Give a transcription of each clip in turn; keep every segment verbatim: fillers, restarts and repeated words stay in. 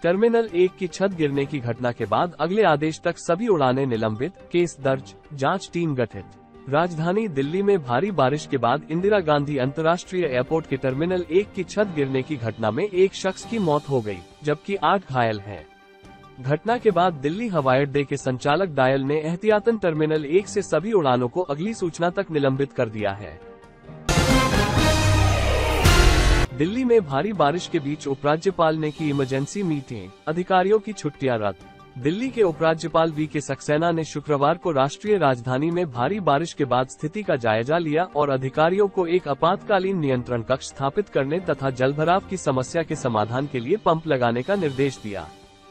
Terminal एक की छत गिरने की घटना के बाद अगले आदेश तक सभी उड़ानें निलंबित, केस दर्ज, जांच टीम गठित। राजधानी दिल्ली में भारी बारिश के बाद इंदिरा गांधी अंतर्राष्ट्रीय एयरपोर्ट के टर्मिनल एक की छत गिरने की घटना में एक शख्स की मौत हो गई, जबकि आठ घायल हैं। घटना के बाद दिल्ली हवाई अड्डे के संचालक डायल ने एहतियातन टर्मिनल एक से सभी उड़ानों को अगली सूचना तक निलंबित कर दिया है। दिल्ली में भारी बारिश के बीच उपराज्यपाल ने की इमरजेंसी मीटिंग, अधिकारियों की छुट्टियां रद्द। दिल्ली के उपराज्यपाल वी के सक्सेना ने शुक्रवार को राष्ट्रीय राजधानी में भारी बारिश के बाद स्थिति का जायजा लिया और अधिकारियों को एक आपातकालीन नियंत्रण कक्ष स्थापित करने तथा जलभराव की समस्या के समाधान के लिए पंप लगाने का निर्देश दिया।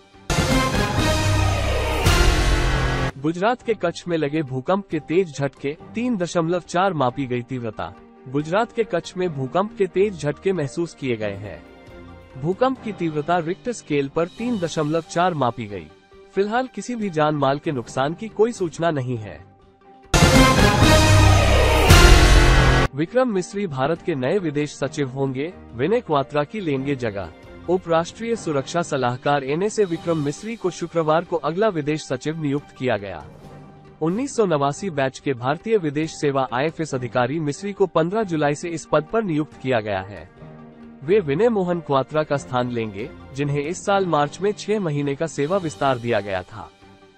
गुजरात के कच्छ में लगे भूकंप के तेज झटके, तीन दशमलव चार मापी गई तीव्रता। गुजरात के कच्छ में भूकंप के तेज झटके महसूस किए गए हैं। भूकंप की तीव्रता रिक्टर स्केल पर तीन दशमलव चार मापी गई। फिलहाल किसी भी जान माल के नुकसान की कोई सूचना नहीं है। विक्रम मिस्री भारत के नए विदेश सचिव होंगे, विनय क्वात्रा की लेंगे जगह। उप राष्ट्रीय सुरक्षा सलाहकार N S A Vikram Misri को शुक्रवार को अगला विदेश सचिव नियुक्त किया गया। उन्नीस सौ नवासी बैच के भारतीय विदेश सेवा आई एफ एस अधिकारी मिस्री को पंद्रह जुलाई से इस पद पर नियुक्त किया गया है। वे विनय मोहन क्वात्रा का स्थान लेंगे, जिन्हें इस साल मार्च में छह महीने का सेवा विस्तार दिया गया था।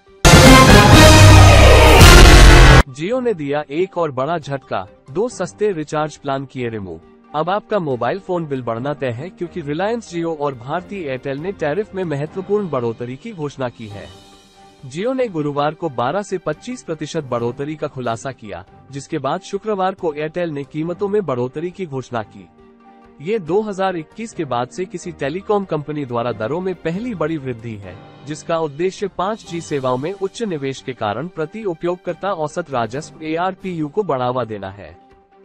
जियो ने दिया एक और बड़ा झटका, दो सस्ते रिचार्ज प्लान किए रिमूव। अब आपका मोबाइल फोन बिल बढ़ना तय है, क्योंकि रिलायंस जियो और भारती एयरटेल ने टैरिफ में महत्वपूर्ण बढ़ोतरी की घोषणा की है। जियो ने गुरुवार को बारह से पच्चीस प्रतिशत बढ़ोतरी का खुलासा किया, जिसके बाद शुक्रवार को एयरटेल ने कीमतों में बढ़ोतरी की घोषणा की। ये दो हज़ार इक्कीस के बाद से किसी टेलीकॉम कंपनी द्वारा दरों में पहली बड़ी वृद्धि है, जिसका उद्देश्य पाँच जी सेवाओं में उच्च निवेश के कारण प्रति उपयोगकर्ता औसत राजस्व ए आर पी यू को बढ़ावा देना है।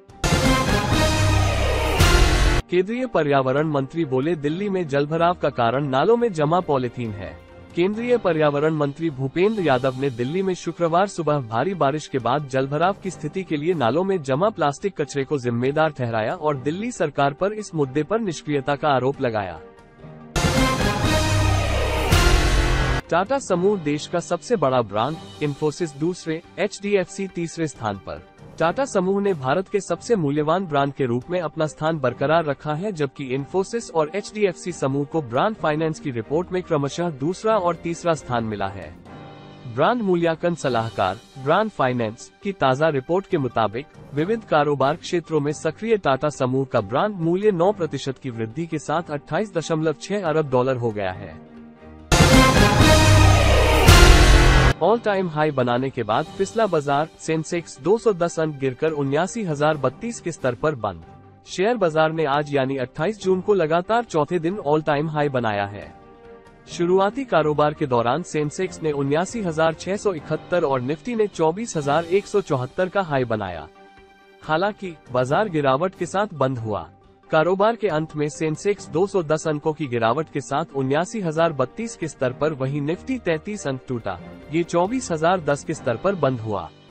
केंद्रीय पर्यावरण मंत्री बोले, दिल्ली में जलभराव का कारण नालों में जमा पॉलीथीन है। केंद्रीय पर्यावरण मंत्री भूपेंद्र यादव ने दिल्ली में शुक्रवार सुबह भारी बारिश के बाद जलभराव की स्थिति के लिए नालों में जमा प्लास्टिक कचरे को जिम्मेदार ठहराया और दिल्ली सरकार पर इस मुद्दे पर निष्क्रियता का आरोप लगाया। टाटा समूह देश का सबसे बड़ा ब्रांड, इन्फोसिस दूसरे, एच डी एफ सी तीसरे स्थान पर। टाटा समूह ने भारत के सबसे मूल्यवान ब्रांड के रूप में अपना स्थान बरकरार रखा है, जबकि इन्फोसिस और एच डी एफ सी समूह को ब्रांड फाइनेंस की रिपोर्ट में क्रमशः दूसरा और तीसरा स्थान मिला है। ब्रांड मूल्यांकन सलाहकार ब्रांड फाइनेंस की ताज़ा रिपोर्ट के मुताबिक विविध कारोबार क्षेत्रों में सक्रिय टाटा समूह का ब्रांड मूल्य नौ प्रतिशत की वृद्धि के साथ अट्ठाईस दशमलव छह अरब डॉलर हो गया है। ऑल टाइम हाई बनाने के बाद फिसला बाजार, सेंसेक्स दो सौ दस अंक गिरकर उन्यासी हजार बत्तीस के स्तर पर बंद। शेयर बाजार ने आज यानी अट्ठाईस जून को लगातार चौथे दिन ऑल टाइम हाई बनाया है। शुरुआती कारोबार के दौरान सेंसेक्स ने उन्यासी हजार छह सौ इकहत्तर और निफ्टी ने चौबीस हजार एक सौ चौहत्तर का हाई बनाया। हालांकि बाजार गिरावट के साथ बंद हुआ। कारोबार के अंत में सेंसेक्स दो सौ दस अंकों की गिरावट के साथ उन्यासी हजार बत्तीस के स्तर पर, वहीं निफ्टी तैंतीस अंक टूटा। ये चौबीस हजार दस के स्तर पर बंद हुआ।